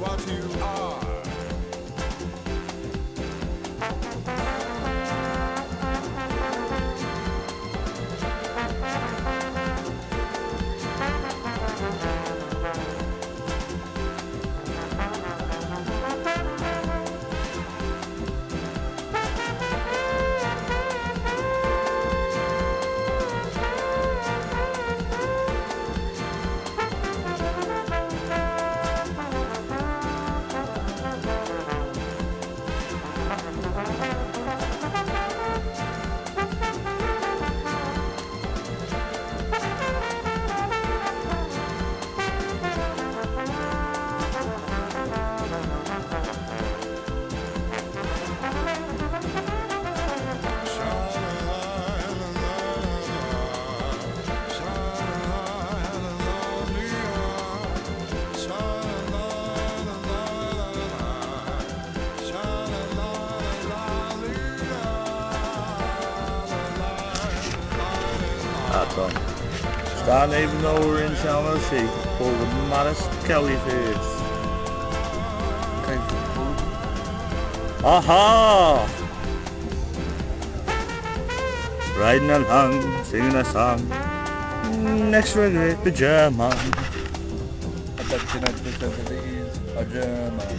what you are. That's on. Don't even know we're in Channel Sea, but the maddest Kelly face. Aha! Riding along, singing a song. Next to a great pajama. I bet you 90% of these are German.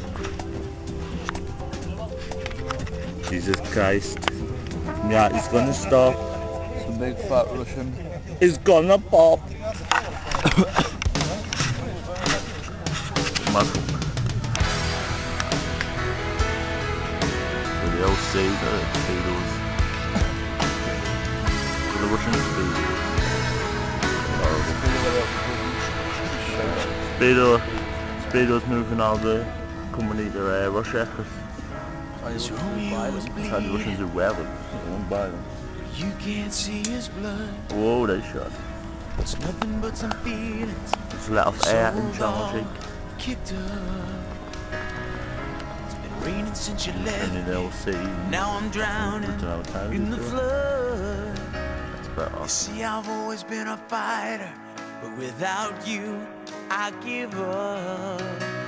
Jesus Christ. Yeah, he's gonna stop. Some big fat Russian. He's gonna pop. The LC, the Speedos. The Russian Speedos. Speedos moving out of the company to Russia. That's how the Russians do well, but they won't buy them. You can't see his blood. Whoa, they shot. It's nothing but some feelings. It's let off air in Channel Cheek. Kicked up. It's been raining since you left. And they'll see. Now I'm drowning in the flood. That's better. You see, I've always been a fighter, but without you, I give up.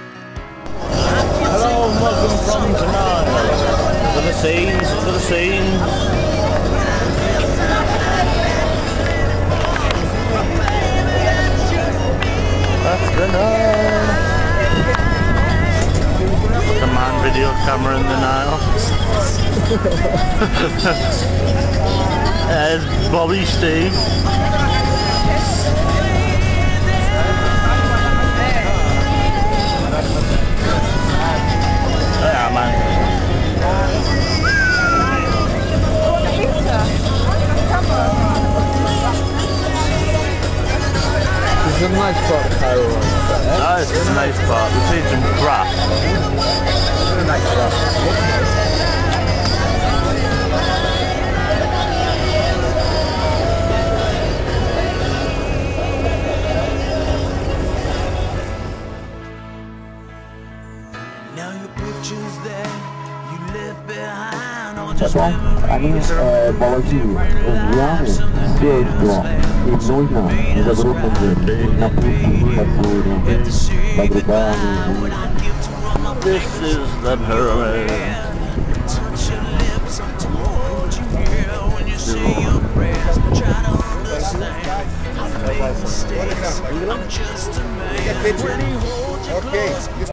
Hello and welcome from tonight. To the scenes, to the scenes. That's the night. The man video camera in the Nile. There's Bobby Steve. Yeah, man. This is a nice part of Cairo. No, it's a nice part. We've seen some crap. Nice part. Now your pictures there, you left behind all Tak just to ani poletí zjány, svět do ignoina, zavrutnutí, napůjdu, bagrubány. This is the pyramid. touch your lips to hold you here when you say your prayers. Try to understand I've made mistakes. I'm just a man when he holds you close.